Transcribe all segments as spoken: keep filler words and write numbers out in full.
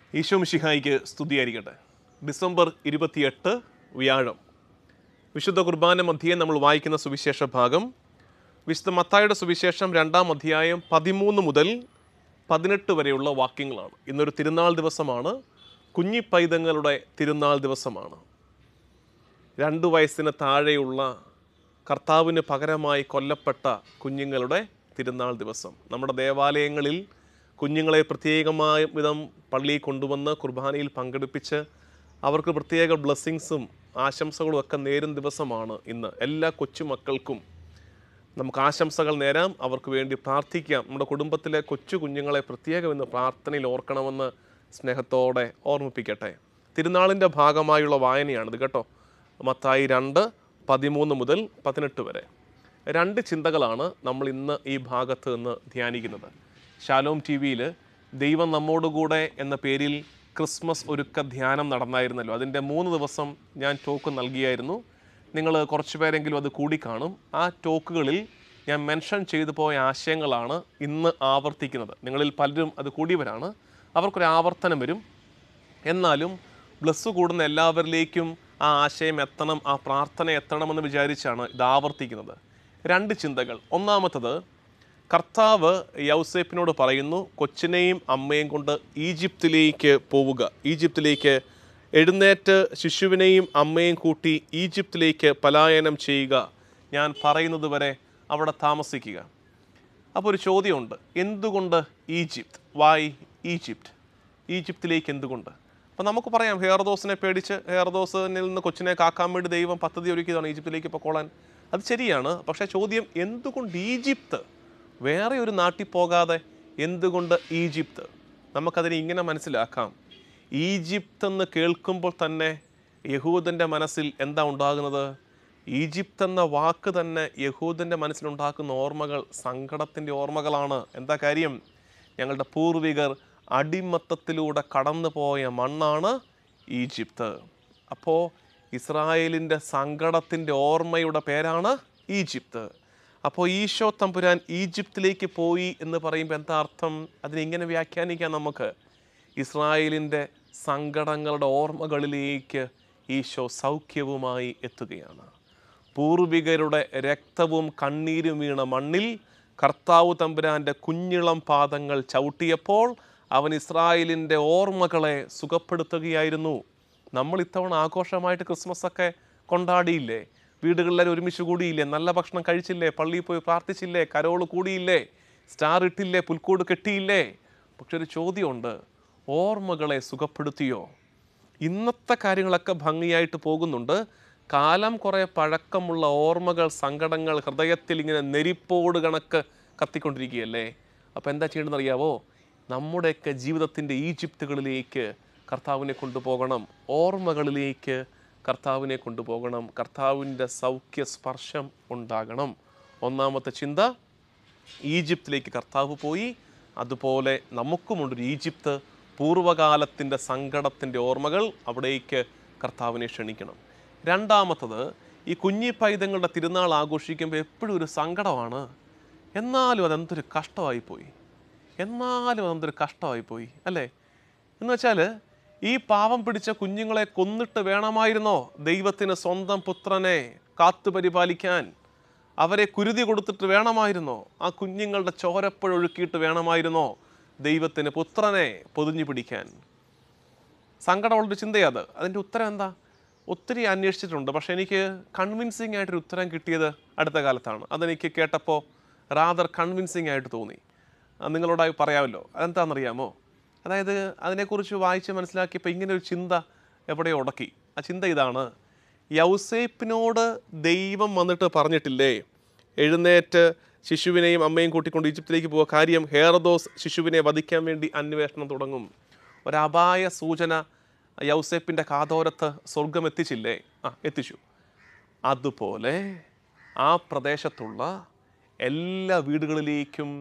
ഈശോ മിശിഹായിക്ക് സ്തുതിയായിരിക്കട്ടെ. ഡിസംബർ ഇരുപത്തിയെട്ട് വ്യാഴം. വിശുദ്ധ കുർബാന മധ്യേ നമ്മൾ വായിക്കുന്ന സുവിശേഷ ഭാഗം വിശുദ്ധ മത്തായിയുടെ സുവിശേഷം രണ്ടാം അധ്യായം പതിമൂന്ന് മുതൽ പതിനെട്ട് വരെയുള്ള വാക്യങ്ങളാണ്. ഇന്നൊരു തിരുനാൾ ദിവസമാണ്, കുഞ്ഞിപ്പൈതങ്ങളുടെ തിരുനാൾ ദിവസമാണ്. രണ്ട് വയസ്സിന് താഴെയുള്ള കർത്താവിന് പകരമായി കൊല്ലപ്പെട്ട കുഞ്ഞുങ്ങളുടെ തിരുനാൾ ദിവസം. നമ്മുടെ ദേവാലയങ്ങളിൽ കുഞ്ഞുങ്ങളെ പ്രത്യേകമായ വിധം പള്ളിയിൽ കൊണ്ടുവന്ന് കുർബാനയിൽ പങ്കെടുപ്പിച്ച് അവർക്ക് പ്രത്യേക ബ്ലെസ്സിങ്സും ആശംസകളും ഒക്കെ നേരും ദിവസമാണ് ഇന്ന്. എല്ലാ കൊച്ചുമക്കൾക്കും നമുക്ക് ആശംസകൾ നേരാം, അവർക്ക് വേണ്ടി പ്രാർത്ഥിക്കാം. നമ്മുടെ കുടുംബത്തിലെ കൊച്ചു കുഞ്ഞുങ്ങളെ പ്രത്യേകം ഇന്ന് പ്രാർത്ഥനയിൽ ഓർക്കണമെന്ന് സ്നേഹത്തോടെ ഓർമ്മിപ്പിക്കട്ടെ. തിരുനാളിൻ്റെ ഭാഗമായുള്ള വായനയാണിത് കേട്ടോ. മത്തായി രണ്ട് പതിമൂന്ന് മുതൽ പതിനെട്ട് വരെ. രണ്ട് ചിന്തകളാണ് നമ്മൾ ഇന്ന് ഈ ഭാഗത്ത് നിന്ന് ധ്യാനിക്കുന്നത്. ഷാലോം ടി വിയിൽ ദൈവം നമ്മോടുകൂടെ എന്ന പേരിൽ ക്രിസ്മസ് ഒരുക്ക ധ്യാനം നടന്നായിരുന്നല്ലോ. അതിൻ്റെ മൂന്ന് ദിവസം ഞാൻ ടോക്ക് നൽകിയായിരുന്നു. നിങ്ങൾ കുറച്ച് പേരെങ്കിലും അത് കൂടി കാണും. ആ ടോക്കുകളിൽ ഞാൻ മെൻഷൻ ചെയ്തു പോയ ആശയങ്ങളാണ് ഇന്ന് ആവർത്തിക്കുന്നത്. നിങ്ങളിൽ പലരും അത് കൂടിയവരാണ്, അവർക്കൊരു ആവർത്തനം വരും. എന്നാലും ബ്ലസ് കൂടുന്ന എല്ലാവരിലേക്കും ആ ആശയം എത്തണം, ആ പ്രാർത്ഥന എത്തണമെന്ന് വിചാരിച്ചാണ് ഇത് ആവർത്തിക്കുന്നത്. രണ്ട് ചിന്തകൾ. ഒന്നാമത്തത്, കർത്താവ് യൗസേപ്പിനോട് പറയുന്നു, കൊച്ചിനെയും അമ്മയും കൊണ്ട് ഈജിപ്തിലേക്ക് പോവുക, ഈജിപ്തിലേക്ക് എഴുന്നേറ്റ് ശിശുവിനെയും അമ്മയും കൂട്ടി ഈജിപ്തിലേക്ക് പലായനം ചെയ്യുക, ഞാൻ പറയുന്നത് വരെ അവിടെ താമസിക്കുക. അപ്പോൾ ഒരു ചോദ്യമുണ്ട്, എന്തുകൊണ്ട് ഈജിപ്ത്? വായ് ഈജിപ്റ്റ്? ഈജിപ്തിലേക്ക് എന്തുകൊണ്ട്? അപ്പോൾ നമുക്ക് പറയാം, ഹെയർദോസിനെ പേടിച്ച് ഹെയർദോസിനിൽ നിന്ന് കൊച്ചിനെ കാക്കാൻ വേണ്ടി ദൈവം പദ്ധതി ഒരുക്കിയതാണ് ഈജിപ്തിലേക്ക് പൊക്കോളാൻ. അത് ശരിയാണ്. പക്ഷേ ചോദ്യം, എന്തുകൊണ്ട് ഈജിപ്ത്? വേറെ ഒരു നാട്ടിൽ പോകാതെ എന്തുകൊണ്ട് ഈജിപ്ത്? നമുക്കതിനെ ഇങ്ങനെ മനസ്സിലാക്കാം. ഈജിപ്ത് എന്ന് കേൾക്കുമ്പോൾ തന്നെ യഹൂദൻ്റെ മനസ്സിൽ എന്താ ഉണ്ടാകുന്നത്? ഈജിപ്ത് എന്ന വാക്ക് തന്നെ യഹൂദൻ്റെ മനസ്സിലുണ്ടാക്കുന്ന ഓർമ്മകൾ സങ്കടത്തിൻ്റെ ഓർമ്മകളാണ്. എന്താ കാര്യം? ഞങ്ങളുടെ പൂർവികർ അടിമത്തത്തിലൂടെ കടന്നു പോയ മണ്ണാണ് ഈജിപ്ത്. അപ്പോൾ ഇസ്രായേലിൻ്റെ സങ്കടത്തിൻ്റെ ഓർമ്മയുടെ പേരാണ് ഈജിപ്ത്. അപ്പോൾ ഈശോ തമ്പുരാൻ ഈജിപ്തിലേക്ക് പോയി എന്ന് പറയുമ്പോൾ എന്താ അർത്ഥം? അതിനിങ്ങനെ വ്യാഖ്യാനിക്കാം നമുക്ക്. ഇസ്രായേലിൻ്റെ സങ്കടങ്ങളുടെ ഓർമ്മകളിലേക്ക് ഈശോ സൗഖ്യവുമായി എത്തുകയാണ്. പൂർവികരുടെ രക്തവും കണ്ണീരും വീണ മണ്ണിൽ കർത്താവ് തമ്പുരാൻ്റെ കുഞ്ഞിളം പാദങ്ങൾ ചവിട്ടിയപ്പോൾ അവൻ ഇസ്രായേലിൻ്റെ ഓർമ്മകളെ സുഖപ്പെടുത്തുകയായിരുന്നു. നമ്മൾ ഇത്തവണ ആഘോഷമായിട്ട് ക്രിസ്മസൊക്കെ കൊണ്ടാടിയില്ലേ? വീടുകളിലെല്ലാം ഒരുമിച്ച് കൂടിയില്ലേ? നല്ല ഭക്ഷണം കഴിച്ചില്ലേ? പള്ളിയിൽ പോയി പ്രാർത്ഥിച്ചില്ലേ? കരോള് കൂടിയില്ലേ? സ്റ്റാർ ഇട്ടില്ലേ? പുൽക്കൂട് കെട്ടിയില്ലേ? പക്ഷെ ഒരു ചോദ്യമുണ്ട്, ഓർമ്മകളെ സുഖപ്പെടുത്തിയോ? ഇന്നത്തെ കാര്യങ്ങളൊക്കെ ഭംഗിയായിട്ട് പോകുന്നുണ്ട്. കാലം കുറേ പഴക്കമുള്ള ഓർമ്മകൾ, സങ്കടങ്ങൾ ഹൃദയത്തിൽ ഇങ്ങനെ നെരിപ്പോട് കണക്ക് കത്തിക്കൊണ്ടിരിക്കുകയല്ലേ? അപ്പോൾ എന്താ ചെയ്യണമെന്ന് അറിയാവോ? നമ്മുടെയൊക്കെ ജീവിതത്തിൻ്റെ ഈജിപ്തുകളിലേക്ക് കർത്താവിനെ കൊണ്ടുപോകണം, ഓർമ്മകളിലേക്ക് കർത്താവിനെ കൊണ്ടുപോകണം. കർത്താവിൻ്റെ സൗഖ്യ സ്പർശം ഉണ്ടാകണം. ഒന്നാമത്തെ ചിന്ത, ഈജിപ്തിലേക്ക് കർത്താവ് പോയി. അതുപോലെ നമുക്കുമുണ്ടൊരു ഈജിപ്ത്. പൂർവ്വകാലത്തിൻ്റെ സങ്കടത്തിൻ്റെ ഓർമ്മകൾ, അവിടേക്ക് കർത്താവിനെ ക്ഷണിക്കണം. രണ്ടാമത്തത്, ഈ കുഞ്ഞി പൈതങ്ങളുടെ തിരുനാൾ ആഘോഷിക്കുമ്പോൾ എപ്പോഴും ഒരു സങ്കടമാണ്. എന്നാലും അതെന്തൊരു കഷ്ടമായിപ്പോയി, എന്നാലും അതെന്തൊരു കഷ്ടമായിപ്പോയി അല്ലേ? എന്ന് വെച്ചാൽ ഈ പാവം പിടിച്ച കുഞ്ഞുങ്ങളെ കൊന്നിട്ട് വേണമായിരുന്നോ ദൈവത്തിന് സ്വന്തം പുത്രനെ കാത്തുപരിപാലിക്കാൻ? അവരെ കുരുതി കൊടുത്തിട്ട് വേണമായിരുന്നോ? ആ കുഞ്ഞുങ്ങളുടെ ചോരപ്പുഴൊഴുക്കിയിട്ട് വേണമായിരുന്നോ ദൈവത്തിന് പുത്രനെ പൊതിഞ്ഞു പിടിക്കാൻ? സങ്കടമുള്ളൊരു ചിന്തയത്. അതിൻ്റെ ഉത്തരം എന്താ? ഒത്തിരി അന്വേഷിച്ചിട്ടുണ്ട്, പക്ഷെ എനിക്ക് കൺവിൻസിങ് ആയിട്ടൊരു ഉത്തരം കിട്ടിയത് അടുത്ത കാലത്താണ്. അതെനിക്ക് കേട്ടപ്പോൾ റാദർ കൺവിൻസിങ് ആയിട്ട് തോന്നി. നിങ്ങളോടായി പറയാമല്ലോ. അതെന്താണെന്നറിയാമോ? അതായത് അതിനെക്കുറിച്ച് വായിച്ച് മനസ്സിലാക്കിയപ്പോൾ ഇങ്ങനെ ഒരു ചിന്ത എവിടെയോ ഉടക്കി. ആ ചിന്ത ഇതാണ്, യൗസേപ്പിനോട് ദൈവം വന്നിട്ട് പറഞ്ഞിട്ടില്ലേ, എഴുന്നേറ്റ് ശിശുവിനെയും അമ്മയും കൂട്ടിക്കൊണ്ട് ഈജിപ്തിലേക്ക് പോവുക, കാര്യം ഹെയർദോസ് ശിശുവിനെ വധിക്കാൻ വേണ്ടി അന്വേഷണം തുടങ്ങും. ഒരപായ സൂചന യൗസേപ്പിൻ്റെ കാതോരത്ത് സ്വർഗം എത്തിച്ചില്ലേ? ആ എത്തിച്ചു. അതുപോലെ ആ പ്രദേശത്തുള്ള എല്ലാ വീടുകളിലേക്കും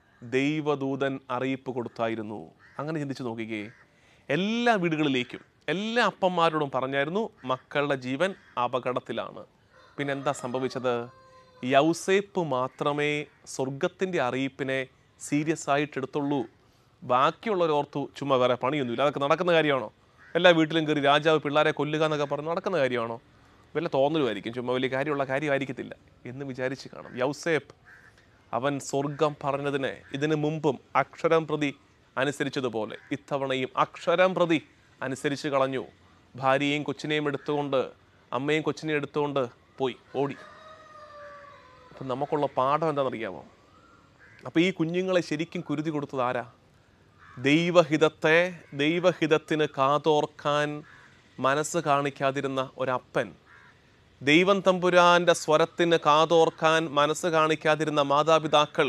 ദൈവദൂതൻ അറിയിപ്പ് കൊടുത്തായിരുന്നു. അങ്ങനെ ചിന്തിച്ച് നോക്കിക്കേ, എല്ലാ വീടുകളിലേക്കും എല്ലാ അപ്പന്മാരോടും പറഞ്ഞായിരുന്നു, മക്കളുടെ ജീവൻ അപകടത്തിലാണ്. പിന്നെന്താ സംഭവിച്ചത്? യൗസേപ്പ് മാത്രമേ സ്വർഗത്തിൻ്റെ അറിയിപ്പിനെ സീരിയസ് ആയിട്ട് എടുത്തുള്ളൂ. ബാക്കിയുള്ളവരോർത്തു ചുമ്മാ വേറെ പണിയൊന്നുമില്ല, അതൊക്കെ നടക്കുന്ന കാര്യമാണോ? എല്ലാ വീട്ടിലും കയറി രാജാവ് പിള്ളേരെ കൊല്ലുക എന്നൊക്കെ പറഞ്ഞ് നടക്കുന്ന കാര്യമാണോ? വല്ല തോന്നലുമായിരിക്കും, ചുമ്മാ വലിയ കാര്യമുള്ള കാര്യമായിരിക്കത്തില്ല എന്ന് വിചാരിച്ച് കാണും. യൗസേപ്പ് അവൻ സ്വർഗം പറഞ്ഞതിനെ ഇതിനു മുമ്പും അക്ഷരം പ്രതി അനുസരിച്ചതുപോലെ ഇത്തവണയും അക്ഷരം പ്രതി അനുസരിച്ച് കളഞ്ഞു. ഭാര്യയും കൊച്ചിനെയും എടുത്തുകൊണ്ട്, അമ്മയും കൊച്ചിനെയും എടുത്തുകൊണ്ട് പോയി ഓടി. അപ്പം നമുക്കുള്ള പാഠം എന്താണെന്നറിയാമോ? അപ്പോൾ ഈ കുഞ്ഞുങ്ങളെ ശരിക്കും കുരുതി കൊടുത്തത് ആരാ? ദൈവഹിതത്തെ ദൈവഹിതത്തിന് കാതോർക്കാൻ മനസ്സ് കാണിക്കാതിരുന്ന ഒരപ്പൻ, ദൈവം തമ്പുരാൻ്റെ സ്വരത്തിന് കാതോർക്കാൻ മനസ്സ് കാണിക്കാതിരുന്ന മാതാപിതാക്കൾ,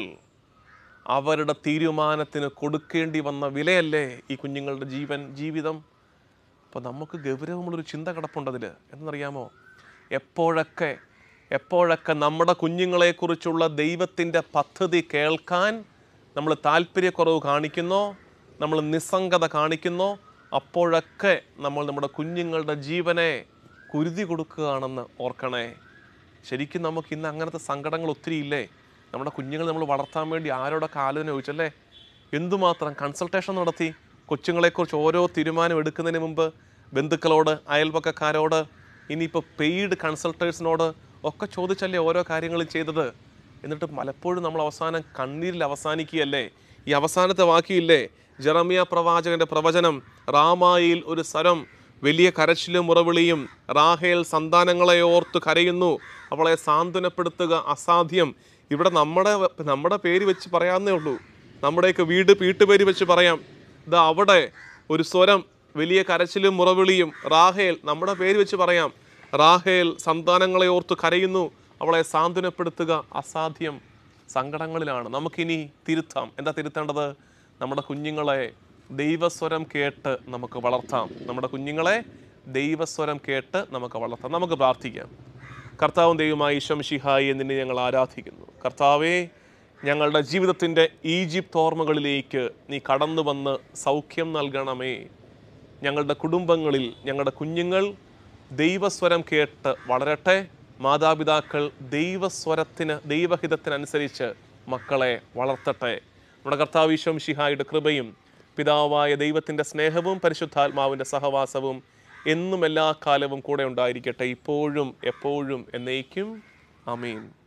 അവരുടെ തീരുമാനത്തിന് കൊടുക്കേണ്ടി വന്ന വിലയല്ലേ ഈ കുഞ്ഞുങ്ങളുടെ ജീവൻ, ജീവിതം? അപ്പോൾ നമുക്ക് ഗൗരവമുള്ളൊരു ചിന്ത കിടപ്പുണ്ടതിൽ. എന്നറിയാമോ? എപ്പോഴൊക്കെ എപ്പോഴൊക്കെ നമ്മുടെ കുഞ്ഞുങ്ങളെക്കുറിച്ചുള്ള ദൈവത്തിൻ്റെ പദ്ധതി കേൾക്കാൻ നമ്മൾ താല്പര്യക്കുറവ് കാണിക്കുന്നോ, നമ്മൾ നിസ്സംഗത കാണിക്കുന്നോ, അപ്പോഴൊക്കെ നമ്മൾ നമ്മുടെ കുഞ്ഞുങ്ങളുടെ ജീവനെ കുരുതി കൊടുക്കുകയാണെന്ന് ഓർക്കണേ. ശരിക്കും നമുക്ക് ഇന്ന് അങ്ങനത്തെ സങ്കടങ്ങൾ ഒത്തിരി ഇല്ലേ? നമ്മുടെ കുഞ്ഞുങ്ങൾ നമ്മൾ വളർത്താൻ വേണ്ടി ആരോടൊക്കെ ആലോചന ചോദിച്ചല്ലേ? എന്തുമാത്രം കൺസൾട്ടേഷൻ നടത്തി കൊച്ചുങ്ങളെക്കുറിച്ച് ഓരോ തീരുമാനം എടുക്കുന്നതിന് മുമ്പ് ബന്ധുക്കളോട്, അയൽപക്കക്കാരോട്, ഇനിയിപ്പോൾ പെയ്ഡ് കൺസൾട്ടേഴ്സിനോട് ഒക്കെ ചോദിച്ചല്ലേ ഓരോ കാര്യങ്ങളും ചെയ്തത്. എന്നിട്ട് പലപ്പോഴും നമ്മൾ അവസാനം കണ്ണീരിൽ അവസാനിക്കുകയല്ലേ? ഈ അവസാനത്തെ വാക്കിയില്ലേ, ജെറമ്യ പ്രവാചകന്റെ പ്രവചനം, റാമായിൽ ഒരു സ്വരം, വലിയ കരച്ചിലും മുറവിളിയും, റാഹേൽ സന്താനങ്ങളെ ഓർത്ത് കരയുന്നു, അവളെ സാന്ത്വനപ്പെടുത്തുക അസാധ്യം. ഇവിടെ നമ്മുടെ നമ്മുടെ പേര് വെച്ച് പറയാവുന്നേ ഉള്ളൂ, നമ്മുടെയൊക്കെ വീട് വീട്ടുപേര് വെച്ച് പറയാം. ഇതാ അവിടെ ഒരു സ്വരം, വലിയ കരച്ചിലും മുറവിളിയും, റാഹേൽ നമ്മുടെ പേര് വെച്ച് പറയാം, റാഹേൽ സന്താനങ്ങളെ ഓർത്ത് കരയുന്നു, അവളെ സാന്ത്വനപ്പെടുത്തുക അസാധ്യം. സങ്കടങ്ങളിലാണ്. നമുക്കിനി തിരുത്താം. എന്താ തിരുത്തേണ്ടത്? നമ്മുടെ കുഞ്ഞുങ്ങളെ ദൈവസ്വരം കേട്ട് നമുക്ക് വളർത്താം. നമ്മുടെ കുഞ്ഞുങ്ങളെ ദൈവസ്വരം കേട്ട് നമുക്ക് വളർത്താം. നമുക്ക് പ്രാർത്ഥിക്കാം. കർത്താവും ദൈവമായ ഈശോ മിശിഹായെ നിന്നെ ഞങ്ങൾ ആരാധിക്കുന്നു. കർത്താവേ, ഞങ്ങളുടെ ജീവിതത്തിൻ്റെ ഈജിപ്ത് ഓർമ്മകളിലേക്ക് നീ കടന്നു വന്ന് സൗഖ്യം നൽകണമേ. ഞങ്ങളുടെ കുടുംബങ്ങളിൽ ഞങ്ങളുടെ കുഞ്ഞുങ്ങൾ ദൈവസ്വരം കേട്ട് വളരട്ടെ. മാതാപിതാക്കൾ ദൈവസ്വരത്തിന് ദൈവഹിതത്തിനനുസരിച്ച് മക്കളെ വളർത്തട്ടെ. നമ്മുടെ കർത്താവ് ഈശോ മിശിഹായുടെ കൃപയും പിതാവായ ദൈവത്തിൻ്റെ സ്നേഹവും പരിശുദ്ധാത്മാവിൻ്റെ സഹവാസവും എന്നും എല്ലാ കാലവും കൂടെ ഉണ്ടായിരിക്കട്ടെ, ഇപ്പോഴും എപ്പോഴും എന്നേക്കും. ആമേൻ.